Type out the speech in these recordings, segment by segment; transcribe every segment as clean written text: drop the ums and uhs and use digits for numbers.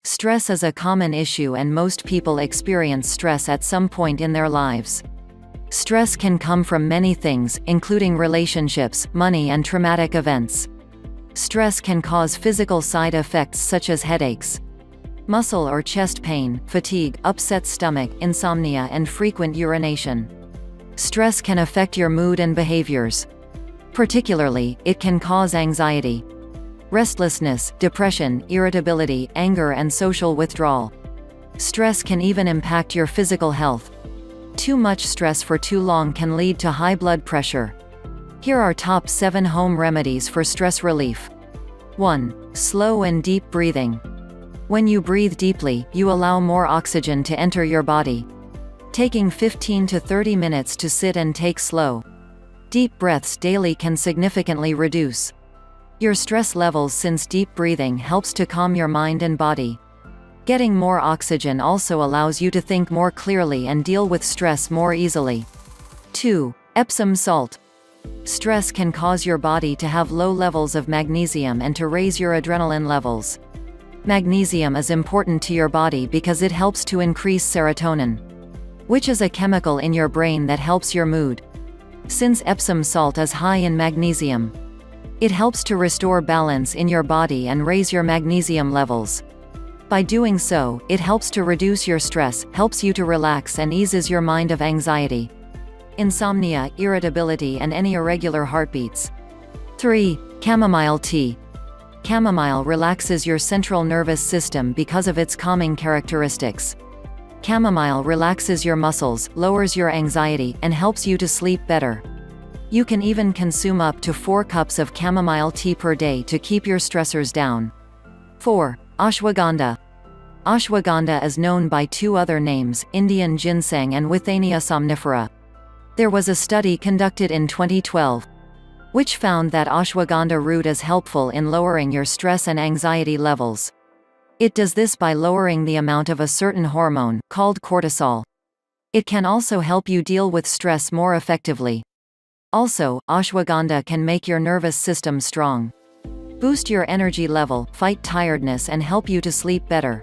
Stress is a common issue and most people experience stress at some point in their lives. Stress can come from many things, including relationships, money and traumatic events. Stress can cause physical side effects such as headaches, muscle or chest pain, fatigue, upset stomach, insomnia and frequent urination. Stress can affect your mood and behaviors. Particularly, it can cause anxiety, restlessness, depression, irritability, anger and social withdrawal. Stress can even impact your physical health. Too much stress for too long can lead to high blood pressure. Here are top 7 home remedies for stress relief. 1. Slow and deep breathing. When you breathe deeply, you allow more oxygen to enter your body. Taking 15 to 30 minutes to sit and take slow, deep breaths daily can significantly reduce your stress levels since deep breathing helps to calm your mind and body. Getting more oxygen also allows you to think more clearly and deal with stress more easily. 2. Epsom salt. Stress can cause your body to have low levels of magnesium and to raise your adrenaline levels. Magnesium is important to your body because it helps to increase serotonin, which is a chemical in your brain that helps your mood. Since Epsom salt is high in magnesium, it helps to restore balance in your body and raise your magnesium levels. By doing so, it helps to reduce your stress, helps you to relax and eases your mind of anxiety, insomnia, irritability and any irregular heartbeats. 3. Chamomile tea. Chamomile relaxes your central nervous system because of its calming characteristics. Chamomile relaxes your muscles, lowers your anxiety, and helps you to sleep better. You can even consume up to 4 cups of chamomile tea per day to keep your stressors down. 4. Ashwagandha. Ashwagandha is known by 2 other names, Indian ginseng and Withania somnifera. There was a study conducted in 2012, which found that ashwagandha root is helpful in lowering your stress and anxiety levels. It does this by lowering the amount of a certain hormone, called cortisol. It can also help you deal with stress more effectively. Also, ashwagandha can make your nervous system strong, boost your energy level, fight tiredness and help you to sleep better.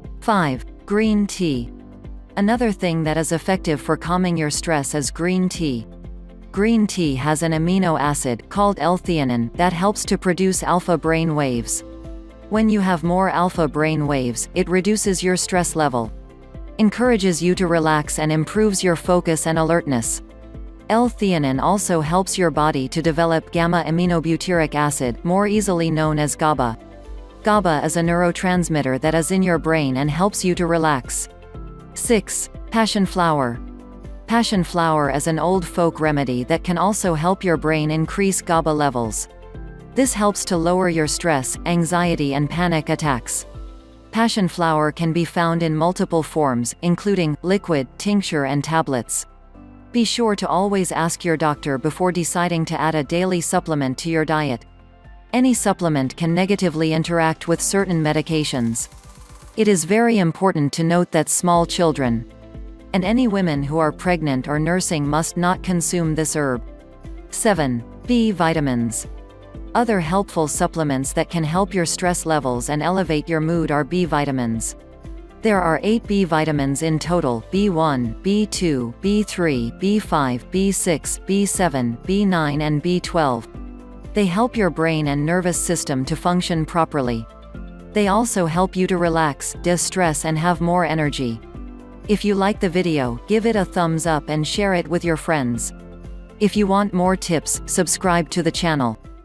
5. Green tea. Another thing that is effective for calming your stress is green tea. Green tea has an amino acid, called L-theanine, that helps to produce alpha brain waves. When you have more alpha brain waves, it reduces your stress level, encourages you to relax and improves your focus and alertness. L-theanine also helps your body to develop gamma-aminobutyric acid, more easily known as GABA. GABA is a neurotransmitter that is in your brain and helps you to relax. 6. Passion flower. Passion flower is an old folk remedy that can also help your brain increase GABA levels. This helps to lower your stress, anxiety and panic attacks. Passion flower can be found in multiple forms, including liquid, tincture and tablets. Be sure to always ask your doctor before deciding to add a daily supplement to your diet. Any supplement can negatively interact with certain medications. It is very important to note that small children and any women who are pregnant or nursing must not consume this herb. 7. B vitamins. Other helpful supplements that can help your stress levels and elevate your mood are B vitamins. There are 8 B vitamins in total: B1, B2, B3, B5, B6, B7, B9 and B12. They help your brain and nervous system to function properly. They also help you to relax, de-stress and have more energy. If you like the video, give it a thumbs up and share it with your friends. If you want more tips, subscribe to the channel.